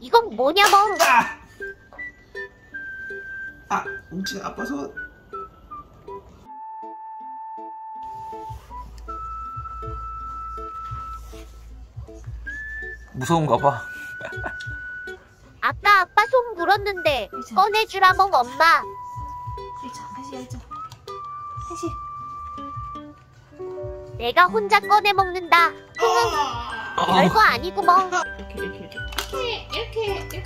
이건 뭐냐 멍. 뭉치 아빠 손. 무서운가 봐. 아까 아빠 손 물었는데 꺼내주라 멍 엄마. 내가 혼자 꺼내 먹는다. 별거 아니고 멍. 이렇게.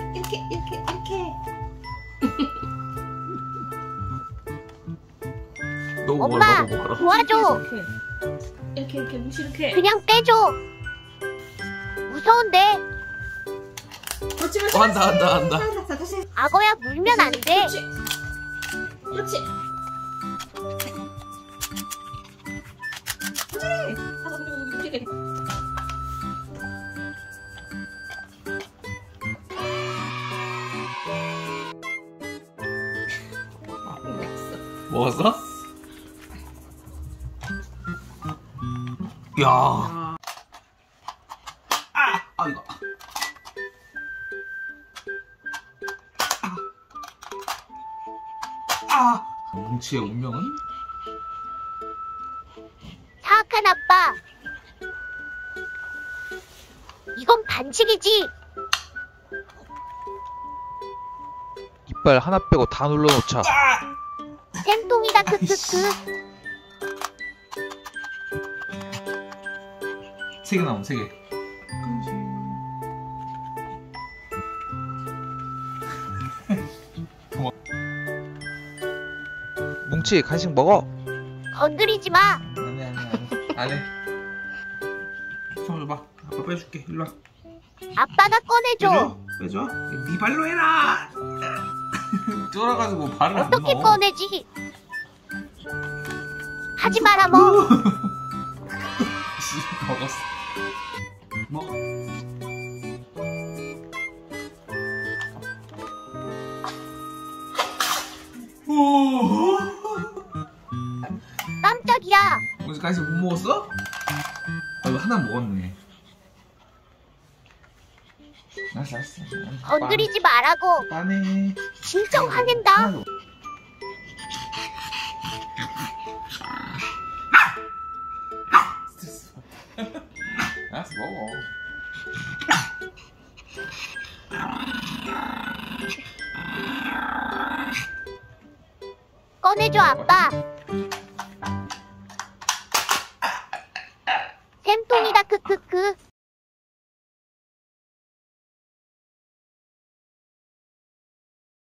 엄마 도와줘. 이렇게 뭉치 이렇게. 그냥 빼줘. 무서운데. 한다. 다시. 악어야 물면 안 돼. 그렇지. 먹었어? 야. 이거. 뭉치의 운명은? 사악한 아빠. 이건 반칙이지. 이빨 하나 빼고 다 눌러놓자. 쌤통이다 크크크. 3개 나옴 3개. 뭉치 간식 먹어. 건드리지 마. 안해. 손 줘봐. 아빠 빼줄게. 일로 와. 아빠가 꺼내줘. 빼줘. 네 발로 해라. 쫄아가지고 발을 안 넣어. 어떻게 꺼내지? 하지 마라 뭐. 먹었어. 먹어. 깜짝이야. 어제까지 못 먹었어? 이거 하나 먹었네. 알았어. 건드리지 말라고. 빠네. 진짜 화낸다. 스트레스 받아. 알았어, 먹어. 꺼내줘 아빠.